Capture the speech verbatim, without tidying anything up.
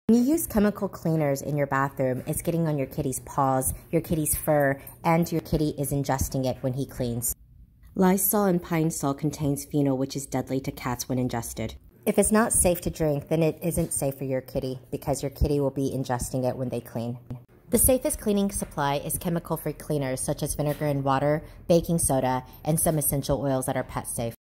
When you use chemical cleaners in your bathroom, it's getting on your kitty's paws, your kitty's fur, and your kitty is ingesting it when he cleans. Lysol and Pine Sol contains phenol, which is deadly to cats when ingested. If it's not safe to drink, then it isn't safe for your kitty because your kitty will be ingesting it when they clean. The safest cleaning supply is chemical-free cleaners such as vinegar and water, baking soda, and some essential oils that are pet safe.